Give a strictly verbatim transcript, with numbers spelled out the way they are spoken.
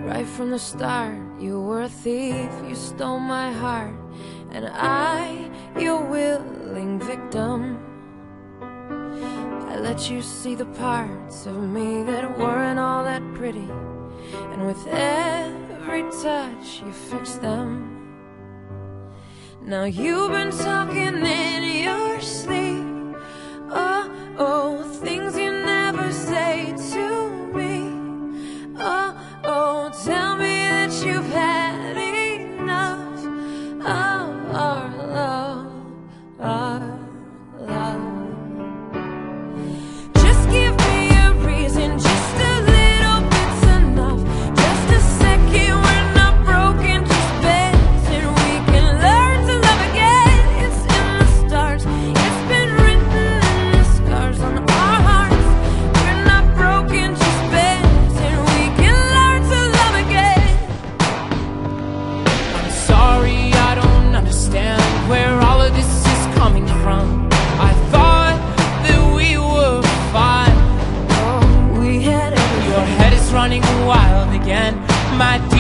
Right from the start, you were a thief, you stole my heart, and I, your willing victim. I let you see the parts of me that weren't all that pretty, and with every touch you fixed them. Now you've been talking in your sleep, oh, oh, things you never say to me. Oh, oh, tell me that you've had enough of our love, our love. Just give me a reason, just a little bit's enough. Just a second, we're not broken, just bends, and we can learn to love again. It's in the stars, it's been written in the scars on our hearts. We're not broken, just bends, and we can learn to love again. I'm sorry, I don't understand where all of this is coming from. I thought that we were fine. Oh, we had everything. Your head is running wild again. My